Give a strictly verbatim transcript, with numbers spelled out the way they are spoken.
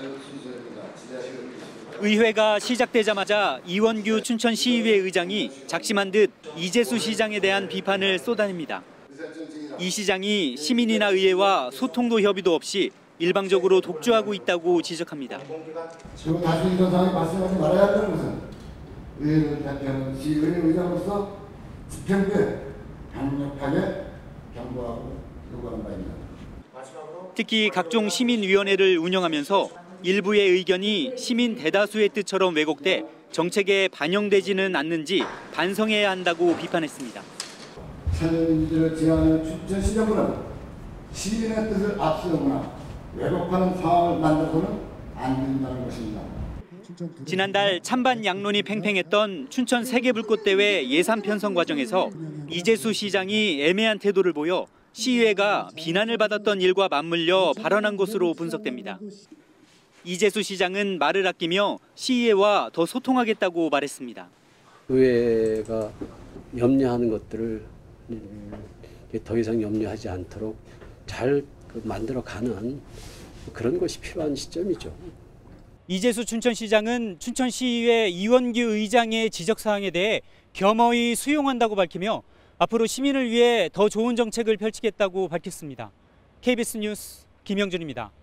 의회가 시작되자마자 이원규 춘천시의회 의장이 작심한 듯 이재수 시장에 대한 비판을 쏟아냅니다. 이 시장이 시민이나 의회와 소통도 협의도 없이 일방적으로 독주하고 있다고 지적합니다. 그리고 다시 이런 상황이 발생하지 말아야 한다는 것은 의회를 대표하는 시의회 의장으로서 집행부에 강력하게 경고하고 요구하는 바입니다. 특히 각종 시민위원회를 운영하면서 일부의 의견이 시민 대다수의 뜻처럼 왜곡돼 정책에 반영되지는 않는지 반성해야 한다고 비판했습니다. 새누리민주를 지향하는 춘천시정부는 시민의 뜻을 앞세우거나 왜곡하는 상황을 만들어서는 안 된다는 것입니다. 지난달 찬반 양론이 팽팽했던 춘천 세계불꽃대회 예산 편성 과정에서 이재수 시장이 애매한 태도를 보여 시의회가 비난을 받았던 일과 맞물려 발언한 것으로 분석됩니다. 이재수 시장은 말을 아끼며 시의회와 더 소통하겠다고 말했습니다. 의회가 염려하는 것들을 더 이상 염려하지 않도록 잘 만들어가는 그런 것이 필요한 시점이죠. 이재수 춘천시장은 춘천시의회 이원규 의장의 지적사항에 대해 겸허히 수용한다고 밝히며 앞으로 시민을 위해 더 좋은 정책을 펼치겠다고 밝혔습니다. 케이비에스 뉴스 김영준입니다.